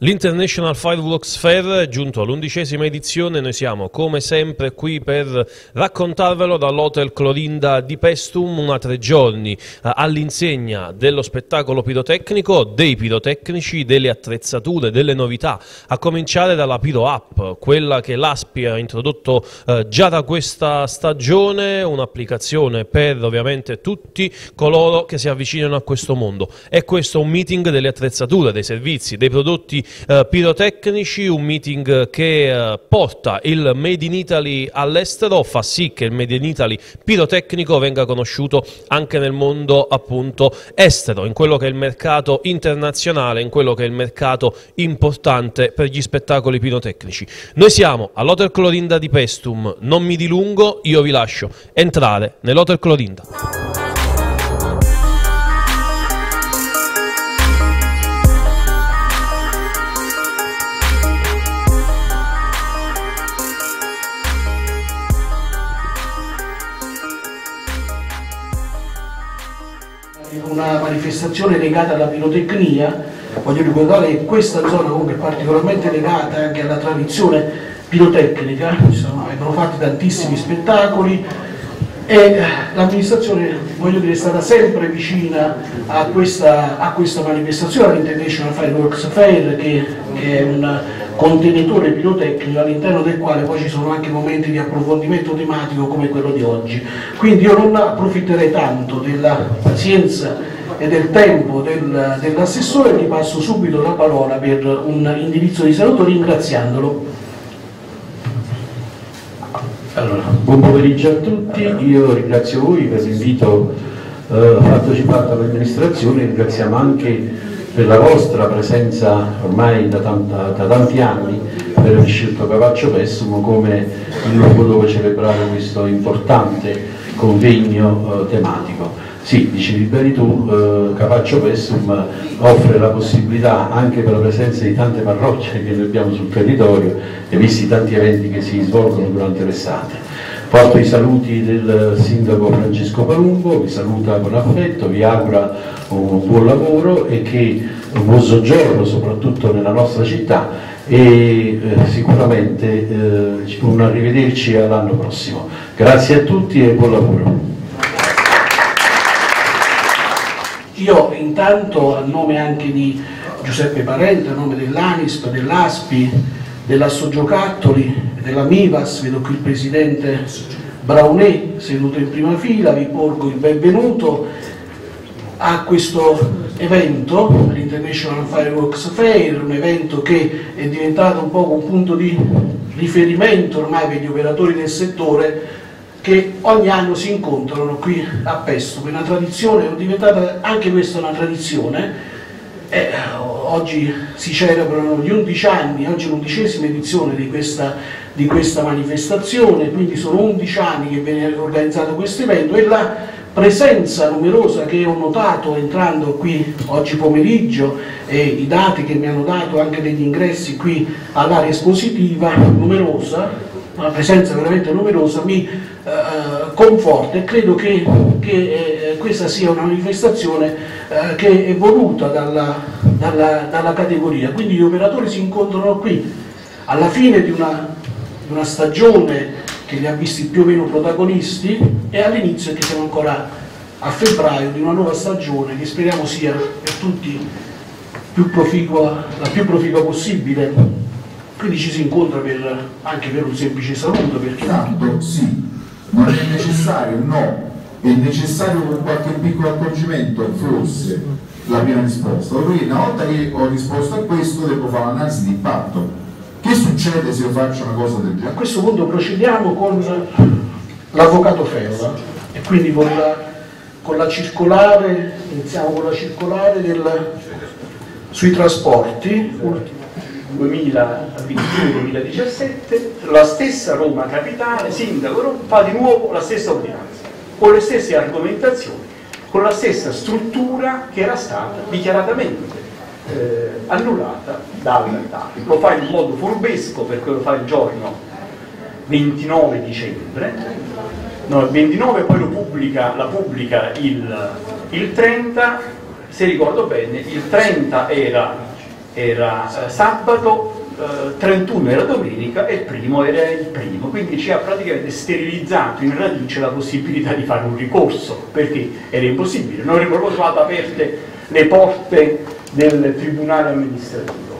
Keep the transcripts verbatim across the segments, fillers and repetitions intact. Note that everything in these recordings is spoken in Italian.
L'International Fireworks Fair è giunto all'undicesima edizione, noi siamo come sempre qui per raccontarvelo dall'Hotel Clorinda di Paestum, una tre giorni eh, all'insegna dello spettacolo pirotecnico, dei pirotecnici, delle attrezzature, delle novità, a cominciare dalla Piro App, quella che l'A S P I ha introdotto eh, già da questa stagione, un'applicazione per ovviamente tutti coloro che si avvicinano a questo mondo. È questo un meeting delle attrezzature, dei servizi, dei prodotti Uh, pirotecnici, un meeting che uh, porta il Made in Italy all'estero, fa sì che il Made in Italy pirotecnico venga conosciuto anche nel mondo appunto estero, in quello che è il mercato internazionale, in quello che è il mercato importante per gli spettacoli pirotecnici. Noi siamo all'Hotel Clorinda di Paestum, non mi dilungo, io vi lascio entrare nell'Hotel Clorinda. Una manifestazione legata alla pirotecnia, voglio ricordare che questa zona comunque è particolarmente legata anche alla tradizione pirotecnica, vengono fatti tantissimi spettacoli e l'amministrazione, voglio dire, è stata sempre vicina a questa, a questa manifestazione, all'International Fireworks Fair, che, che è un contenitore pirotecnico all'interno del quale poi ci sono anche momenti di approfondimento tematico come quello di oggi. Quindi io non approfitterei tanto della pazienza e del tempo del, dell'assessore e gli passo subito la parola per un indirizzo di saluto ringraziandolo. Allora, buon pomeriggio a tutti, io ringrazio voi per l'invito eh, fattoci fatto all'amministrazione, ringraziamo anche per la vostra presenza ormai da, tanta, da tanti anni, per aver scelto Cavalcio Paestum come il luogo dove celebrare questo importante convegno eh, tematico. Sì, dicevi bene tu, eh, Cavalcio Paestum offre la possibilità, anche per la presenza di tante parrocce che noi abbiamo sul territorio e visti tanti eventi che si svolgono durante l'estate. Porto i saluti del sindaco Francesco Palumbo, vi saluta con affetto, vi augura un buon lavoro e che un buon soggiorno soprattutto nella nostra città e eh, sicuramente eh, un arrivederci all'anno prossimo. Grazie a tutti e buon lavoro. Io intanto, a nome anche di Giuseppe Parente, a nome dell'Anisp, dell'A S P I, dell'Assogiocattoli, della Mivas, vedo qui il presidente Braunet seduto in prima fila, vi porgo il benvenuto a questo evento, l'International Fireworks Fair, un evento che è diventato un po' un punto di riferimento ormai per gli operatori del settore che ogni anno si incontrano qui a Paestum. È una tradizione, è diventata anche questa una tradizione. Eh, oggi si celebrano gli undici anni, oggi è l'undicesima edizione di questa, di questa manifestazione, quindi sono undici anni che viene organizzato questo evento e la presenza numerosa che ho notato entrando qui oggi pomeriggio e i dati che mi hanno dato anche degli ingressi qui all'area espositiva, numerosa, una presenza veramente numerosa, mi eh, conforta e credo che, che eh, questa sia una manifestazione eh, che è voluta dalla, dalla, dalla categoria. Quindi gli operatori si incontrano qui alla fine di una, di una stagione che li ha visti più o meno protagonisti e all'inizio, che siamo ancora a febbraio, di una nuova stagione che speriamo sia per tutti più proficua, la più proficua possibile. Quindi ci si incontra per, anche per un semplice saluto, perché tanto sì, non è necessario, no, è necessario con qualche piccolo accorgimento forse la mia risposta, perché una volta che ho risposto a questo devo fare un'analisi di impatto. Che succede se io faccio una cosa del genere? A questo punto procediamo con l'avvocato Feola e quindi con la, con la circolare, iniziamo con la circolare del, sui trasporti duemilaventidue duemiladiciassette, la stessa Roma Capitale, sindaco Roma, fa di nuovo la stessa ordinanza, con le stesse argomentazioni, con la stessa struttura che era stata dichiaratamente eh, annullata dal T A R. Lo fa in modo furbesco perché lo fa il giorno ventinove dicembre, no, il ventinove, poi lo pubblica, la pubblica il, il trenta, se ricordo bene, il trenta era era eh, sabato, eh, trentuno era domenica e il primo era il primo, quindi ci ha praticamente sterilizzato in radice la possibilità di fare un ricorso, perché era impossibile, non avrebbero trovato aperte le porte del tribunale amministrativo.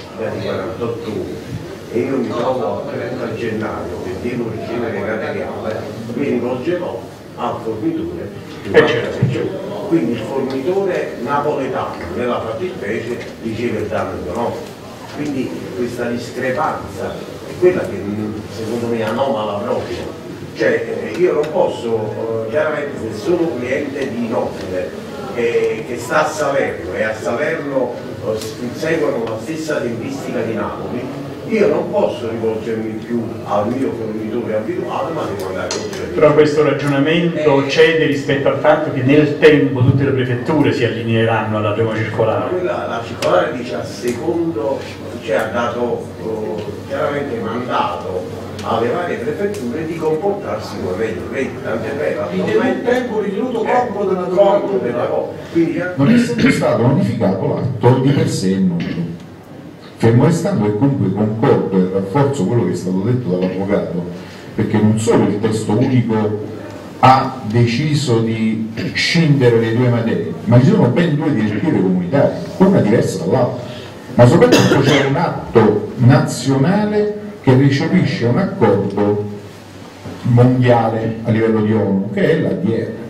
E io mi trovo a trenta gennaio che devo ricevere materiale, mi rivolgerò al fornitore, Eh certo. quindi il fornitore napoletano nella fattispecie riceve il danno economico, quindi questa discrepanza è quella che secondo me anomala proprio, cioè io non posso, chiaramente se sono cliente di Nobile eh, che sta a Salerno e a Salerno eh, seguono la stessa tempistica di Napoli, io non posso rivolgermi più al mio fornitore abituale, ma devo andare oltre. Però questo ragionamento cede rispetto al fatto che nel tempo tutte le prefetture si allineeranno alla prima circolare. Quella, la circolare dice a secondo, cioè ha dato oh, chiaramente mandato alle varie prefetture di comportarsi come meglio, vedi, tant'è vero. In tempo ritenuto congruo della domanda. Non è sempre stato notificato l'atto di per sé e nudo. Fermo restando che comunque concordo e rafforzo quello che è stato detto dall'avvocato, perché non solo il testo unico ha deciso di scindere le due materie, ma ci sono ben due direttive comunitarie, una diversa dall'altra, ma soprattutto c'è un atto nazionale che recepisce un accordo mondiale a livello di ONU, che è l'A D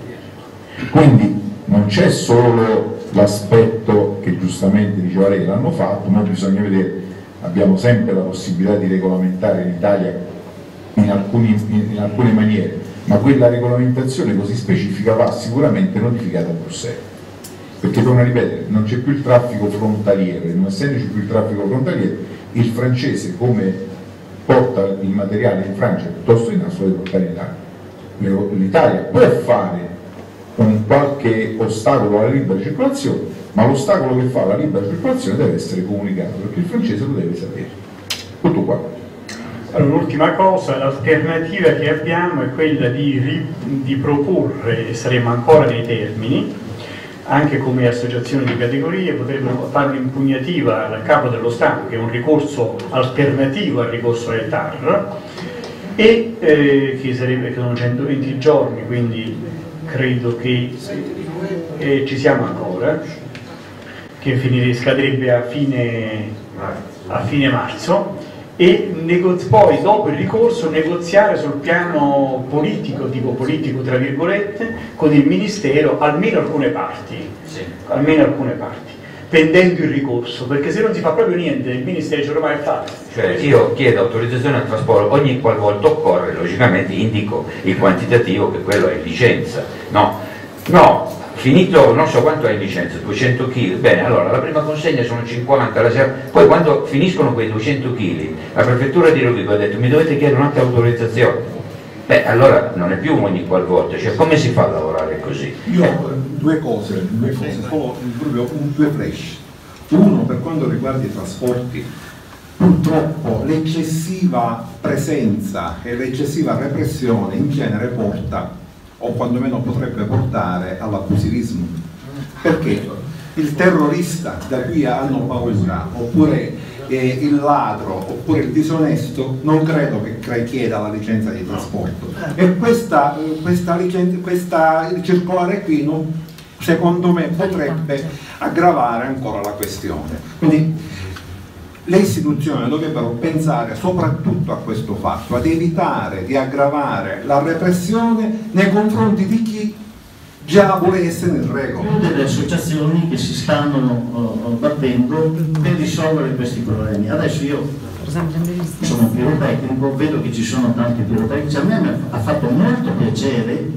R. Quindi non c'è solo l'aspetto che giustamente diceva lei, l'hanno fatto, ma bisogna vedere, abbiamo sempre la possibilità di regolamentare in Italia in, alcuni, in, in alcune maniere, ma quella regolamentazione così specifica va sicuramente notificata a Bruxelles, perché torno a ripetere, non c'è più il traffico frontaliere, non essendoci più il traffico frontaliere, il francese come porta il materiale in Francia piuttosto che in Italia, deve portare in Italia. L'Italia può fare un qualche ostacolo alla libera circolazione, ma l'ostacolo che fa alla libera circolazione deve essere comunicato, perché il francese lo deve sapere. Tutto qua. Allora, l'ultima cosa, l'alternativa che abbiamo è quella di, di proporre, e saremo ancora nei termini, anche come associazione di categorie, potrebbero fare un'impugnativa al capo dello Stato, che è un ricorso alternativo al ricorso del T A R, e eh, che sarebbe che sono centoventi giorni, quindi credo che eh, ci siamo ancora, che finire, scadrebbe a fine, a fine marzo, e poi dopo il ricorso negoziare sul piano politico, tipo politico tra virgolette, con il Ministero almeno alcune parti, sì. almeno alcune parti, pendendo il ricorso, perché se non si fa proprio niente il Ministero dice ormai è fatto. Cioè io chiedo autorizzazione al trasporto ogni qualvolta occorre, logicamente indico il quantitativo, che quello è licenza, no, no, finito non so quanto è in licenza, duecento chili, bene, allora la prima consegna sono cinquanta, la sera, poi quando finiscono quei duecento chili la prefettura di Rovigo ha detto mi dovete chiedere un'altra autorizzazione, beh allora non è più ogni qualvolta, cioè come si fa a lavorare così? Io ho due cose, due cose, solo proprio un, due flash. Uno per quanto riguarda i trasporti, purtroppo l'eccessiva presenza e l'eccessiva repressione in genere porta, o quantomeno potrebbe portare, all'abusivismo, perché il terrorista da cui hanno paura, oppure eh, il ladro, oppure il disonesto, non credo che chieda la licenza di trasporto, e questa, questa, licenza, questa circolare qui non, secondo me potrebbe aggravare ancora la questione. Quindi le istituzioni dovrebbero pensare soprattutto a questo fatto, ad evitare di aggravare la repressione nei confronti di chi già vuole essere nel regola. Delle associazioni che si stanno uh, battendo per risolvere questi problemi. Adesso io sono pirotecnico, vedo che ci sono tanti pirotecnici, a me ha fatto molto piacere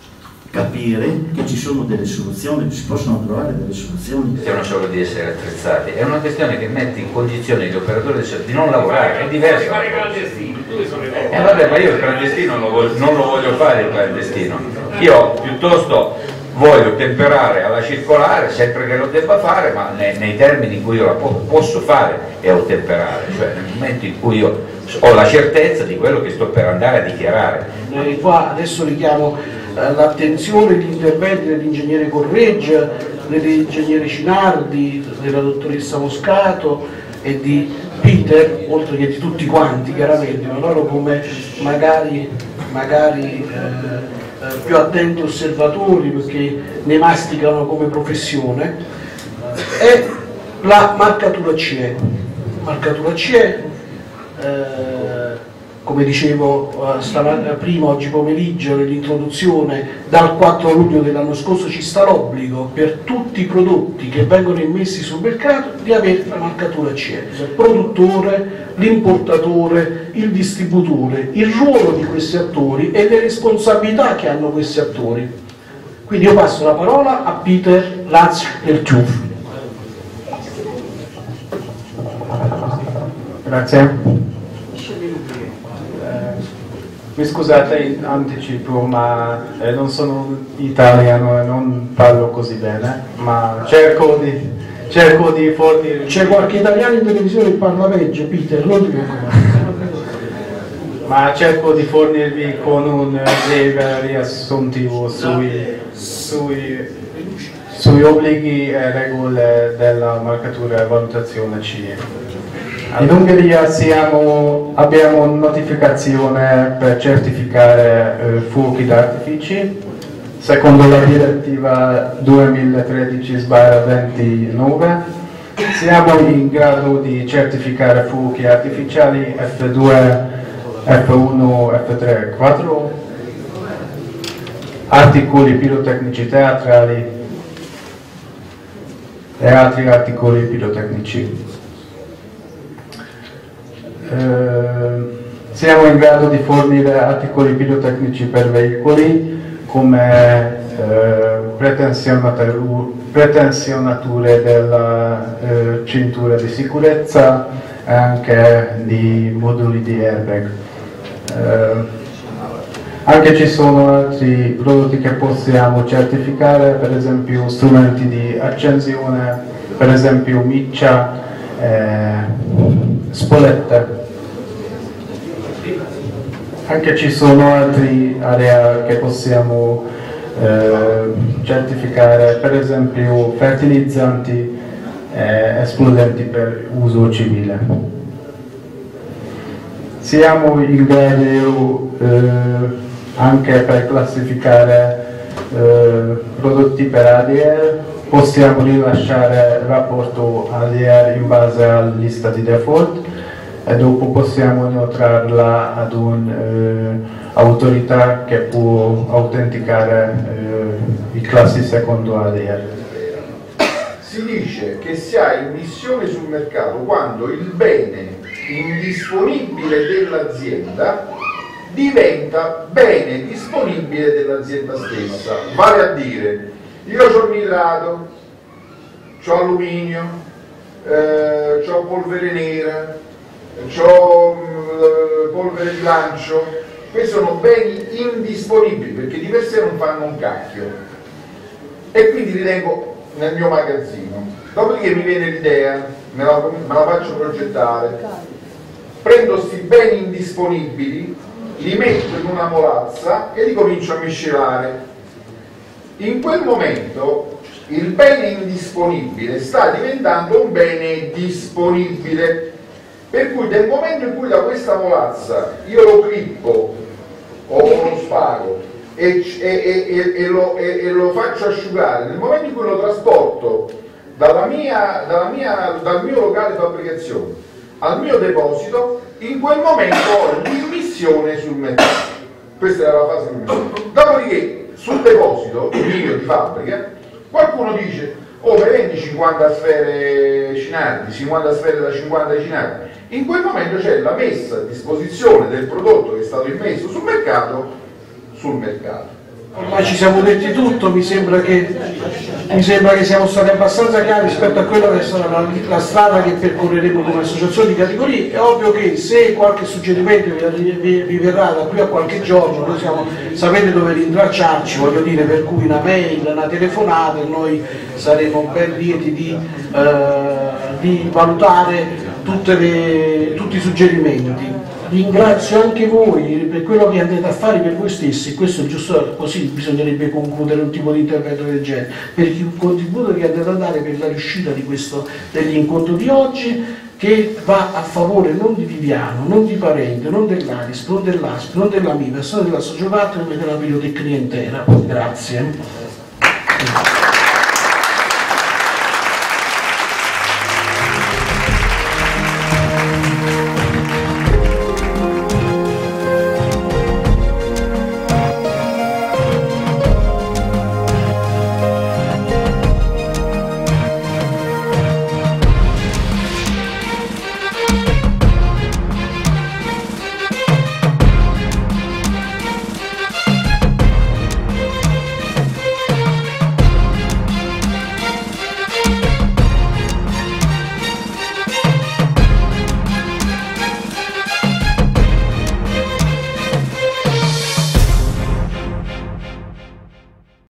capire che ci sono delle soluzioni, che si possono trovare delle soluzioni. Non solo di essere attrezzati, è una questione che mette in condizione gli operatori di non lavorare, è diverso. Eh vabbè, ma io il clandestino non lo voglio, non lo voglio fare il clandestino, io piuttosto voglio temperare alla circolare sempre che lo debba fare, ma nei, nei termini in cui io la po posso fare e ottemperare, cioè nel momento in cui io ho la certezza di quello che sto per andare a dichiarare. Eh, qua adesso richiamo eh, l'attenzione e gli interventi dell'ingegnere Correggia, dell'ingegnere Cinardi, della dottoressa Moscato e di Peter, oltre che di tutti quanti chiaramente, ma loro come magari, magari eh, eh, più attenti osservatori perché ne masticano come professione, è la marcatura C E. Marcatura C E, eh, come dicevo eh, prima, oggi pomeriggio nell'introduzione, dal quattro luglio dell'anno scorso ci sta l'obbligo per tutti i prodotti che vengono immessi sul mercato di avere la marcatura C E, il produttore, l'importatore, il distributore, il ruolo di questi attori e le responsabilità che hanno questi attori. Quindi io passo la parola a Peter Latz-Ertjuf. Grazie. Mi scusate in anticipo, ma eh, non sono italiano e non parlo così bene, ma cerco di, cerco di fornire... C'è qualche italiano in televisione che parla peggio, Peter, non ti preoccupare. Ma cerco di fornirvi con un breve riassuntivo sui, sui, sui obblighi e regole della marcatura e valutazione C E. In Ungheria siamo, abbiamo notificazione per certificare eh, fuochi d'artifici, secondo la direttiva duemilatredici ventinove. Siamo in grado di certificare fuochi artificiali F due, F uno, F tre e quattro, articoli pirotecnici teatrali e altri articoli pirotecnici. Eh, siamo in grado di fornire articoli pirotecnici per veicoli come eh, pretensionature della eh, cintura di sicurezza e anche di moduli di airbag. Eh, anche ci sono altri prodotti che possiamo certificare, per esempio strumenti di accensione, per esempio miccia, eh, spolette. Anche ci sono altre aree che possiamo eh, certificare, per esempio fertilizzanti e esplodenti per uso civile. Siamo in grado eh, anche per classificare eh, prodotti per A D R, possiamo rilasciare il rapporto A D R in base alla lista di default e dopo possiamo inoltrarla ad un'autorità eh, che può autenticare eh, i classi secondo A D R. Si dice che si ha immissione sul mercato quando il bene indisponibile dell'azienda diventa bene disponibile dell'azienda stessa, vale a dire io ho nitrato, ho alluminio, eh, ho polvere nera, ho eh, polvere di lancio, questi sono beni indisponibili perché di per sé non fanno un cacchio e quindi li tengo nel mio magazzino. Dopodiché mi viene l'idea, me la, me la faccio progettare, prendo questi beni indisponibili, li metto in una molazza e li comincio a miscelare. In quel momento il bene indisponibile sta diventando un bene disponibile, per cui nel momento in cui da questa molazza io lo clippo o lo spago e, e, e, e, lo, e, e lo faccio asciugare, nel momento in cui lo trasporto dalla mia, dalla mia, dal mio locale di fabbricazione al mio deposito, in quel momento ho l'immissione sul mercato. Questa era la fase prima. Dopodiché sul deposito mio di fabbrica qualcuno dice oh, mi vendi cinquanta sfere Cinardi, cinquanta sfere da cinquanta Cinardi. In quel momento c'è la messa a disposizione del prodotto che è stato immesso sul mercato sul mercato. Ormai ci siamo detti tutto, mi sembra che, mi sembra che siamo stati abbastanza chiari rispetto a quella che sarà la, la strada che percorreremo come associazione di categorie. È ovvio che se qualche suggerimento vi, vi, vi verrà da qui a qualche giorno, noi siamo, sapete dove rintracciarci, voglio dire, per cui una mail, una telefonata, e noi saremo ben lieti di, eh, di valutare tutte le, tutti i suggerimenti. Ringrazio anche voi per quello che andate a fare per voi stessi, questo è giusto, così bisognerebbe concludere un tipo di intervento del genere, per il contributo che andate a dare per la riuscita di questo, dell'incontro di oggi. che va a favore non di Viviano, non di Parente, non dell'Anisp, non dell'Asp, non della Mivas, non della Soggiogattoli, ma della videotecnica intera. Grazie.